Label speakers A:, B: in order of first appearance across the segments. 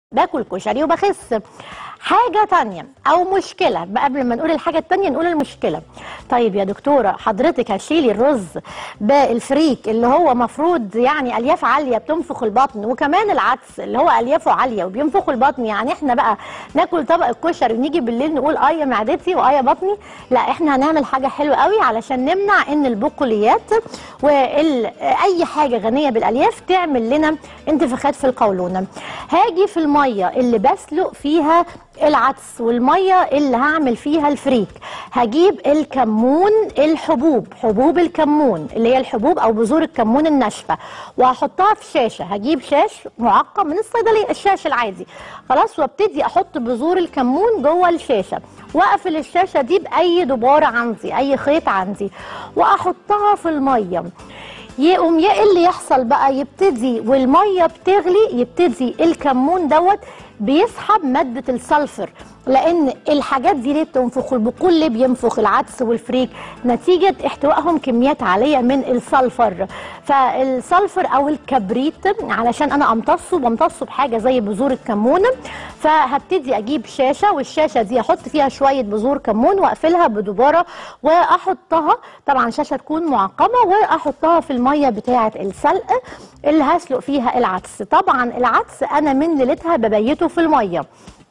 A: باكل كشري وبخس. حاجة تانية أو مشكلة بقى، قبل ما نقول الحاجة التانية نقول المشكلة. طيب يا دكتورة حضرتك هتشيلي الرز بالفريك اللي هو مفروض يعني ألياف عالية بتنفخ البطن، وكمان العدس اللي هو أليافه عالية وبينفخ البطن، يعني احنا بقى ناكل طبق الكشري ونيجي بالليل نقول يا معدتي يا بطني؟ لا، احنا هنعمل حاجة حلوة قوي علشان نمنع ان البقوليات واي حاجة غنية بالألياف تعمل لنا انتفاخات في القولون. هاجي في المية اللي بسلق فيها العدس والميه اللي هعمل فيها الفريك، هجيب الكمون، حبوب الكمون اللي هي الحبوب او بذور الكمون الناشفه، وهحطها في شاشه. هجيب شاش معقم من الصيدليه، الشاش العادي خلاص، وابتدي احط بذور الكمون جوه الشاشه، واقفل الشاشه دي باي دباره عندي، اي خيط عندي، واحطها في الميه. يقوم ايه اللي يحصل بقى؟ يبتدي والميه بتغلي يبتدي الكمون دوت بيسحب مادة السلفر، لأن الحاجات دي ليه بتنفخ؟ البقول ليه بينفخ العدس والفريك؟ نتيجة احتوائهم كميات عالية من السلفر. فالسلفر أو الكبريت علشان أنا بمتصه بحاجة زي بذور الكمون، فهبتدي أجيب شاشة، والشاشة دي أحط فيها شوية بذور كمون وأقفلها بدبارة وأحطها، طبعا شاشة تكون معقمة، وأحطها في المية بتاعة السلق اللي هسلق فيها العدس. طبعا العدس أنا من ليلتها ببيته في الميه،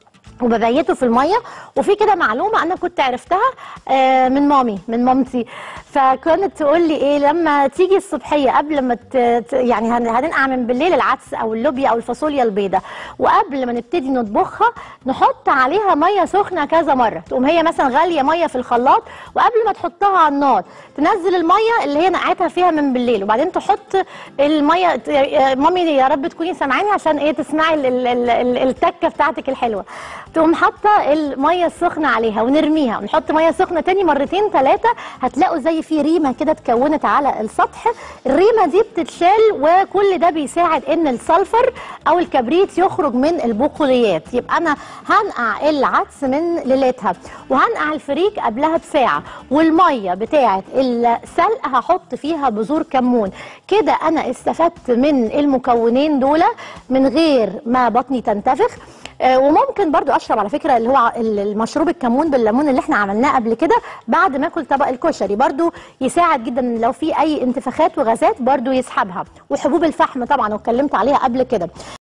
A: وفي كده معلومه انا كنت عرفتها من مامتي، فكانت تقول لي ايه لما تيجي الصبحيه قبل ما يعني هننقع من بالليل العدس او اللوبيا او الفاصوليا البيضاء، وقبل ما نبتدي نطبخها نحط عليها ميه سخنه كذا مره، تقوم هي مثلا غاليه ميه في الخلاط، وقبل ما تحطها على النار تنزل الميه اللي هي نقعتها فيها من بالليل، وبعدين تحط الميه. مامي يا رب تكوني سامعاني عشان ايه تسمعي التكه بتاعتك الحلوه. تقوم حاطه الميه السخنه عليها ونرميها، ونحط ميه سخنه تاني مرتين ثلاثه، هتلاقوا زي في ريمه كده اتكونت على السطح. الريمه دي بتتشال، وكل ده بيساعد ان السلفر او الكبريت يخرج من البقوليات. يبقى انا هنقع العدس من ليلتها، وهنقع الفريك قبلها بساعه، والميه بتاعه السلق هحط فيها بذور كمون. كده انا استفدت من المكونين دول من غير ما بطني تنتفخ. وممكن برضو اشرب على فكره اللي هو المشروب الكمون بالليمون اللي احنا عملناه قبل كده بعد ما اكل طبق الكشري، برضو يساعد جدا لو في اي انتفاخات وغازات برضو يسحبها. وحبوب الفحم طبعا واتكلمت عليها قبل كده.